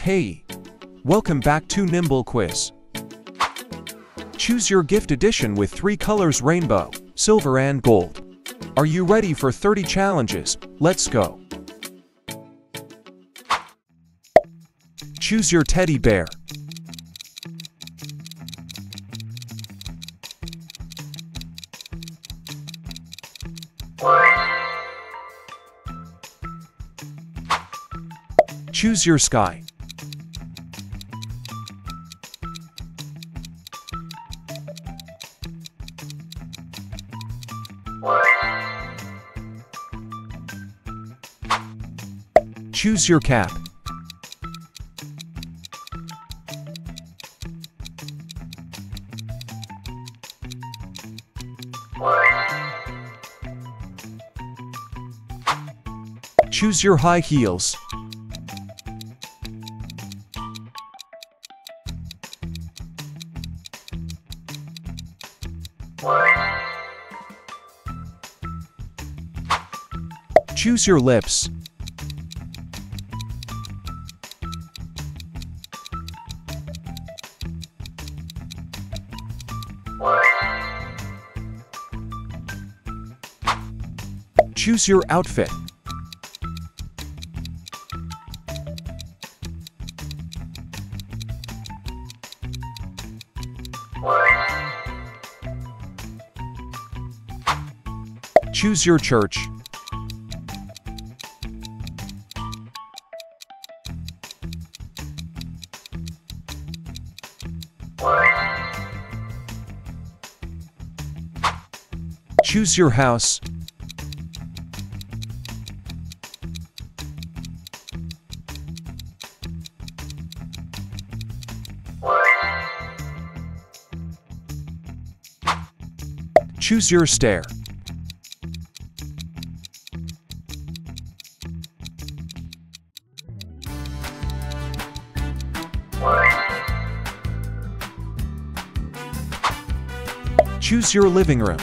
Hey! Welcome back to NIMBLE QUIZ. Choose your gift edition with 3 colors: rainbow, silver and gold. Are you ready for 30 challenges? Let's go! Choose your teddy bear. Choose your sky. Choose your cap. Choose your high heels. Choose your lips. Choose your outfit. Choose your church. Choose your house. Choose your stair. Choose your living room.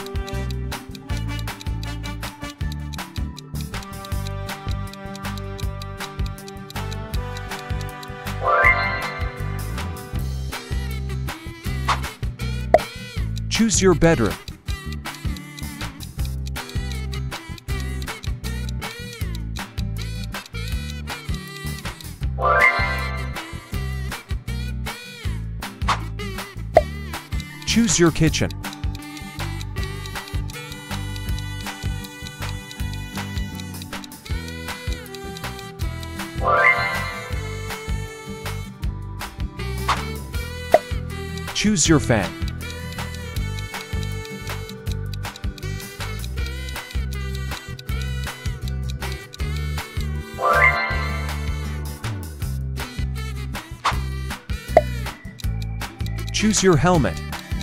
Choose your bedroom. Choose your kitchen. Choose your fan. Choose your helmet.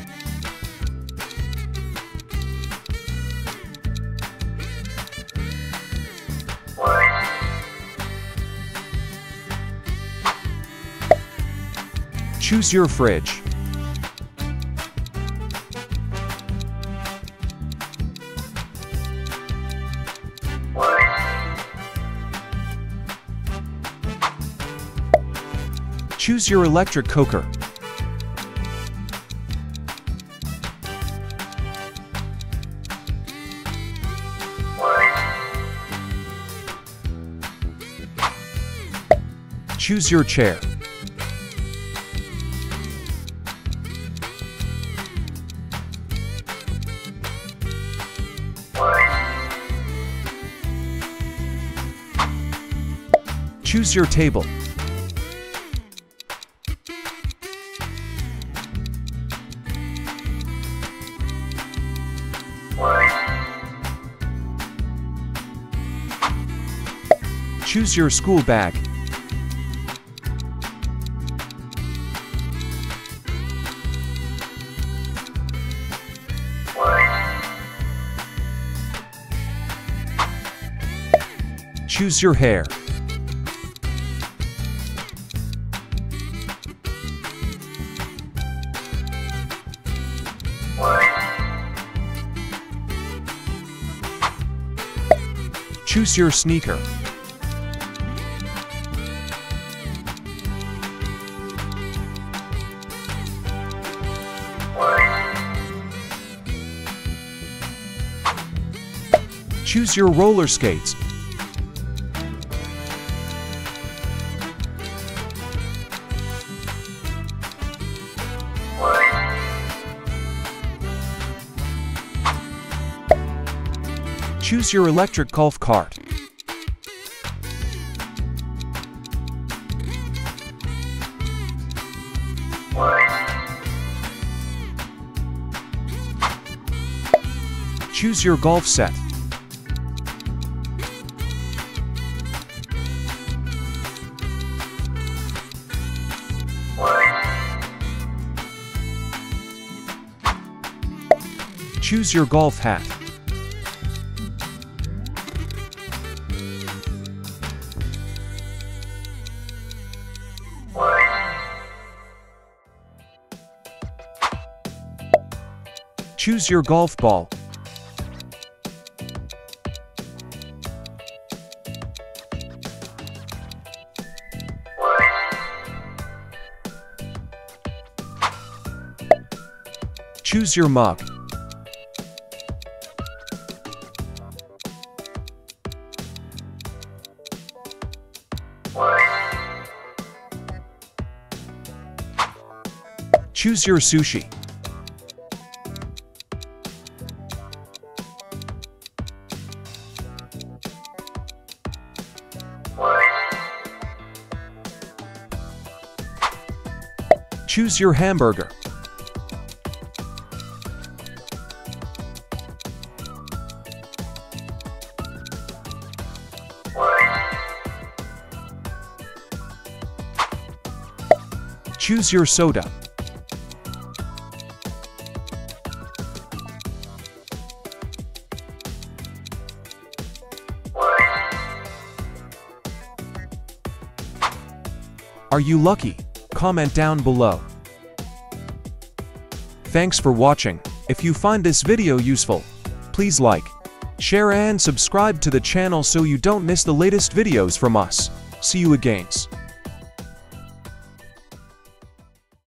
Choose your fridge. Choose your electric cooker. Choose your chair. Choose your table. Choose your school bag. Choose your hair. Choose your sneaker. Choose your roller skates. Choose your electric golf cart. Choose your golf set. Choose your golf hat. Choose your golf ball. Choose your mug. Choose your sushi. Choose your hamburger. Choose your soda. Are you lucky? Comment down below. Thanks for watching. If you find this video useful, please like, share and subscribe to the channel so you don't miss the latest videos from us. See you again.